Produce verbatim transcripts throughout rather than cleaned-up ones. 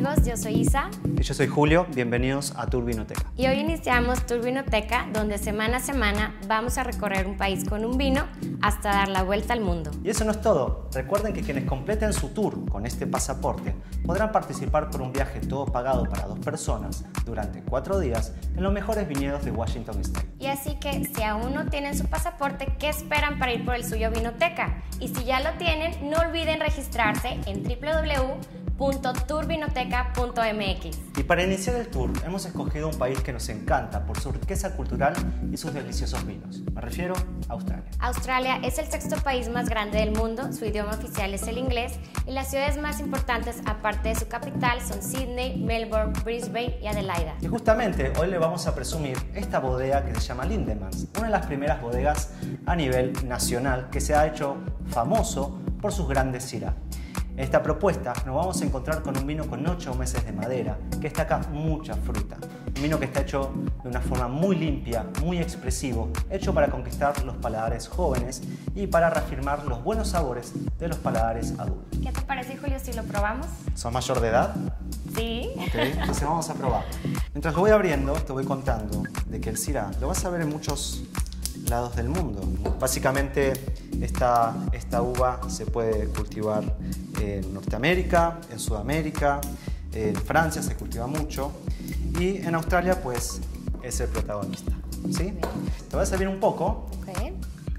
amigos, yo soy Isa. Y yo soy Julio, bienvenidos a Tour Vinoteca. Y hoy iniciamos Tour Vinoteca, donde semana a semana vamos a recorrer un país con un vino hasta dar la vuelta al mundo. Y eso no es todo. Recuerden que quienes completen su tour con este pasaporte podrán participar por un viaje todo pagado para dos personas durante cuatro días en los mejores viñedos de Washington State. Y así que si aún no tienen su pasaporte, ¿qué esperan para ir por el suyo a Vinoteca? Y si ya lo tienen, no olviden registrarse en w w w punto tour vinoteca punto m x. Y para iniciar el tour hemos escogido un país que nos encanta por su riqueza cultural y sus deliciosos vinos. Me refiero a Australia. Australia es el sexto país más grande del mundo, su idioma oficial es el inglés y las ciudades más importantes aparte de su capital son Sydney, Melbourne, Brisbane y Adelaida. Y justamente hoy le vamos a presumir esta bodega que se llama Lindemans, una de las primeras bodegas a nivel nacional que se ha hecho famoso por sus grandes Syrah. En esta propuesta nos vamos a encontrar con un vino con ocho meses de madera, que destaca mucha fruta. Un vino que está hecho de una forma muy limpia, muy expresivo, hecho para conquistar los paladares jóvenes y para reafirmar los buenos sabores de los paladares adultos. ¿Qué te parece, Julio, si lo probamos? ¿Sos mayor de edad? Sí. Ok, entonces vamos a probar. Mientras lo voy abriendo, te voy contando de que el Syrah lo vas a ver en muchos lados del mundo. Básicamente esta, esta uva se puede cultivar en Norteamérica, en Sudamérica, en Francia se cultiva mucho y en Australia pues es el protagonista. ¿Sí? Te voy a servir un poco. Okay.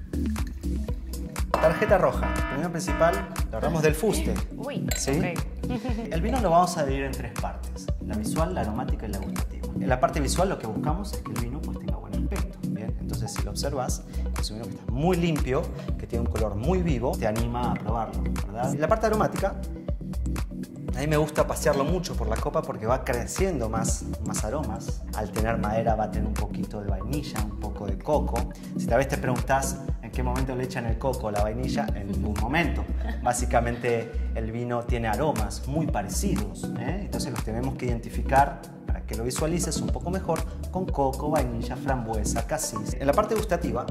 Tarjeta roja. Primero principal, lo agarramos del fuste. Uy, ¿Sí? Okay. El vino lo vamos a dividir en tres partes: la visual, la aromática y la gustativa. En la parte visual lo que buscamos es que el vino pues tenga buen aspecto. Bien, entonces si lo observas, es un vino que está muy limpio, que tiene un color muy vivo, te anima a probarlo, ¿verdad? Y la parte aromática, a mí me gusta pasearlo mucho por la copa porque va creciendo más, más aromas. Al tener madera va a tener un poquito de vainilla, un poco de coco. Si tal vez te preguntás en qué momento le echan el coco o la vainilla, en ningún momento. Básicamente el vino tiene aromas muy parecidos, ¿eh? Entonces los tenemos que identificar para que lo visualices un poco mejor con coco, vainilla, frambuesa, casis. En la parte gustativa,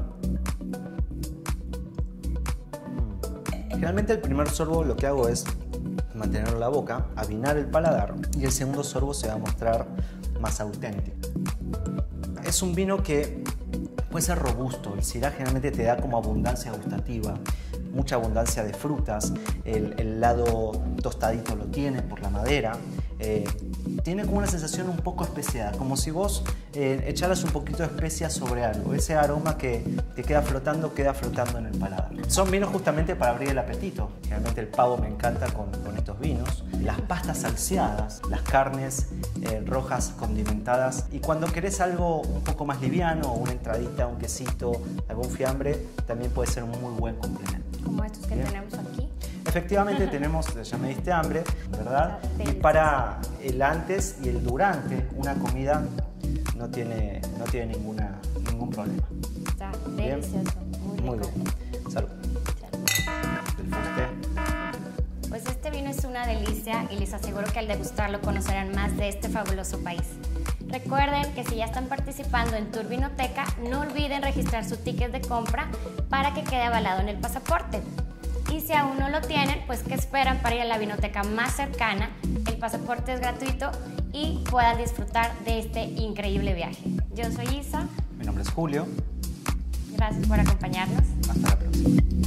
generalmente el primer sorbo lo que hago es mantenerlo en la boca, avinar el paladar y el segundo sorbo se va a mostrar más auténtico. Es un vino que puede ser robusto, el Syrah generalmente te da como abundancia gustativa, mucha abundancia de frutas, el, el lado tostadito lo tiene por la madera, eh, tiene como una sensación un poco especiada, como si vos eh, echaras un poquito de especia sobre algo, ese aroma que te queda flotando, queda flotando en el paladar. Son vinos justamente para abrir el apetito, generalmente el pavo me encanta con, con estos vinos, las pastas salseadas, las carnes eh, rojas condimentadas y cuando querés algo un poco más liviano, una entradita, un quesito, algún fiambre, también puede ser un muy buen complemento. Como estos que Bien. tenemos aquí. Efectivamente tenemos, ya me diste hambre, ¿verdad? Y para el antes y el durante una comida no tiene, no tiene ninguna, ningún problema. Está Bien. delicioso, muy rico. Muy bien. Salud. Del fuste. Pues este vino es una delicia y les aseguro que al degustarlo conocerán más de este fabuloso país. Recuerden que si ya están participando en Tour Vinoteca, no olviden registrar su ticket de compra para que quede avalado en el pasaporte. Y si aún no lo tienen, pues ¿qué esperan para ir a la vinoteca más cercana? El pasaporte es gratuito y puedan disfrutar de este increíble viaje. Yo soy Isa. Mi nombre es Julio. Gracias por acompañarnos. Hasta la próxima.